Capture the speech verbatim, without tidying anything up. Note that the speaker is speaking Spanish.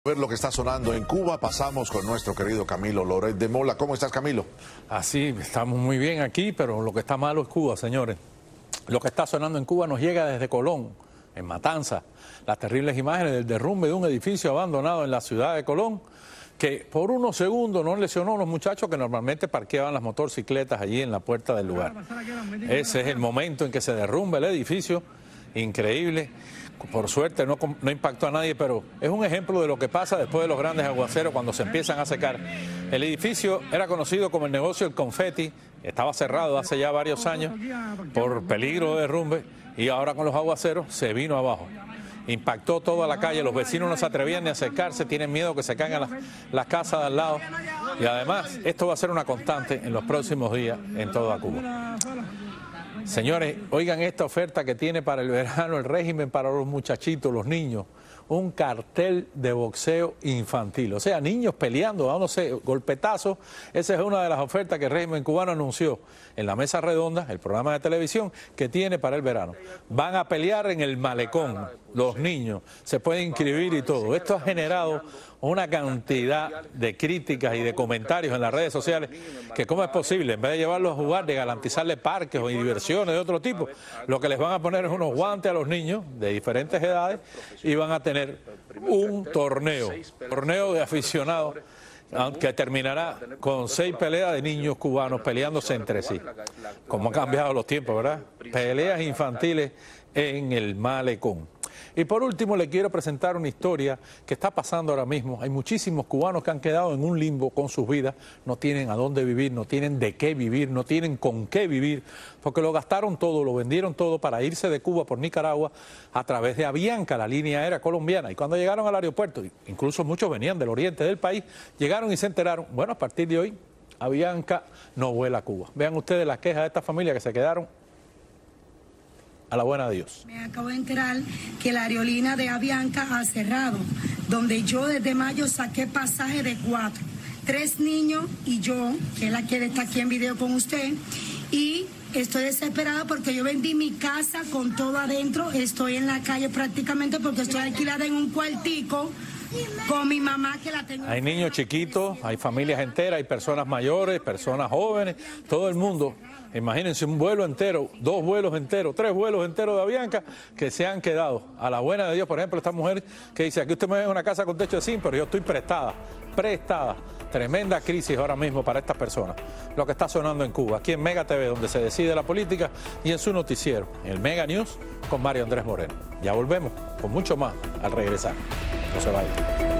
Ver lo que está sonando en Cuba, pasamos con nuestro querido Camilo Loret de Mola. ¿Cómo estás, Camilo? Así, estamos muy bien aquí, pero lo que está malo es Cuba, señores. Lo que está sonando en Cuba nos llega desde Colón, en Matanzas. Las terribles imágenes del derrumbe de un edificio abandonado en la ciudad de Colón, que por unos segundos no lesionó a los muchachos que normalmente parqueaban las motocicletas allí en la puerta del lugar. Ese es el momento en que se derrumba el edificio, increíble. Por suerte no, no impactó a nadie, pero es un ejemplo de lo que pasa después de los grandes aguaceros cuando se empiezan a secar. El edificio era conocido como el negocio del confeti, estaba cerrado hace ya varios años por peligro de derrumbe y ahora con los aguaceros se vino abajo. Impactó toda la calle, los vecinos no se atrevían ni a acercarse, tienen miedo que se caigan las, las casas de al lado. Y además, esto va a ser una constante en los próximos días en toda Cuba. Señores, oigan esta oferta que tiene para el verano el régimen para los muchachitos, los niños. Un cartel de boxeo infantil. O sea, niños peleando, dándose golpetazos. Esa es una de las ofertas que el régimen cubano anunció en la mesa redonda, el programa de televisión que tiene para el verano. Van a pelear en el malecón, los niños. Se pueden inscribir y todo. Esto ha generado una cantidad de críticas y de comentarios en las redes sociales que cómo es posible, en vez de llevarlos a jugar, de garantizarles parques o diversiones de otro tipo, lo que les van a poner es unos guantes a los niños de diferentes edades y van a tener un torneo, torneo de aficionados que terminará con seis peleas de niños cubanos peleándose entre sí. Como han cambiado los tiempos, ¿verdad? Peleas infantiles en el malecón. Y por último le quiero presentar una historia que está pasando ahora mismo. Hay muchísimos cubanos que han quedado en un limbo con sus vidas, no tienen a dónde vivir, no tienen de qué vivir, no tienen con qué vivir, porque lo gastaron todo, lo vendieron todo para irse de Cuba por Nicaragua a través de Avianca, la línea aérea colombiana. Y cuando llegaron al aeropuerto, incluso muchos venían del oriente del país, llegaron y se enteraron, bueno, a partir de hoy Avianca no vuela a Cuba. Vean ustedes las quejas de esta familia que se quedaron a la buena de Dios. Me acabo de enterar que la aerolínea de Avianca ha cerrado, donde yo desde mayo saqué pasaje de cuatro, tres niños y yo, que es la que está aquí en video con usted, y estoy desesperada porque yo vendí mi casa con todo adentro, estoy en la calle prácticamente porque estoy alquilada en un cuartico con mi mamá que la tengo. Hay niños chiquitos, hay familias enteras, hay personas mayores, personas jóvenes, todo el mundo. Imagínense un vuelo entero, dos vuelos enteros, tres vuelos enteros de Avianca que se han quedado a la buena de Dios. Por ejemplo, esta mujer que dice, aquí usted me ve en una casa con techo de zinc, pero yo estoy prestada, prestada. Tremenda crisis ahora mismo para estas personas. Lo que está sonando en Cuba, aquí en Mega T V, donde se decide la política, y en su noticiero, en el Mega News, con Mario Andrés Moreno. Ya volvemos con mucho más al regresar. No se vayan.